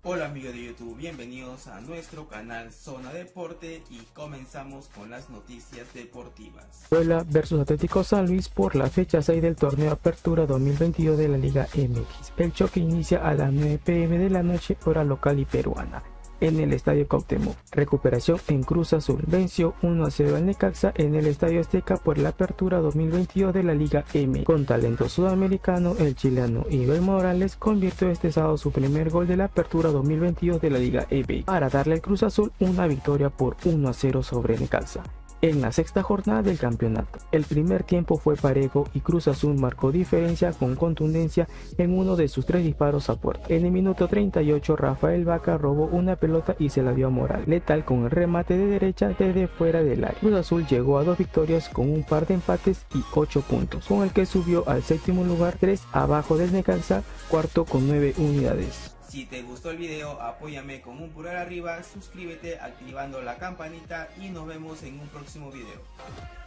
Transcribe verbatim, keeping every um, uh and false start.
Hola amigos de YouTube, bienvenidos a nuestro canal Zona Deporte y comenzamos con las noticias deportivas. Puebla versus Atlético San Luis por la fecha seis del torneo Apertura dos mil veintidós de la Liga M X. El choque inicia a las nueve p m de la noche, hora local y peruana, en el Estadio Cuauhtémoc. Recuperación en Cruz Azul. Venció uno a cero al Necaxa en el Estadio Azteca por la Apertura dos mil veintidós de la Liga M X. Con talento sudamericano, el chileno Iber Morales convirtió este sábado su primer gol de la Apertura dos mil veintidós de la Liga M X para darle al Cruz Azul una victoria por uno a cero sobre Necaxa en la sexta jornada del campeonato. El primer tiempo fue parejo y Cruz Azul marcó diferencia con contundencia en uno de sus tres disparos a puerta. En el minuto treinta y ocho, Rafael Vaca robó una pelota y se la dio a Morales, letal con el remate de derecha desde fuera del área. Cruz Azul llegó a dos victorias con un par de empates y ocho puntos, con el que subió al séptimo lugar, tres abajo del Necaxa, cuarto con nueve unidades. Si te gustó el video, apóyame con un pulgar arriba, suscríbete activando la campanita y nos vemos en un próximo video.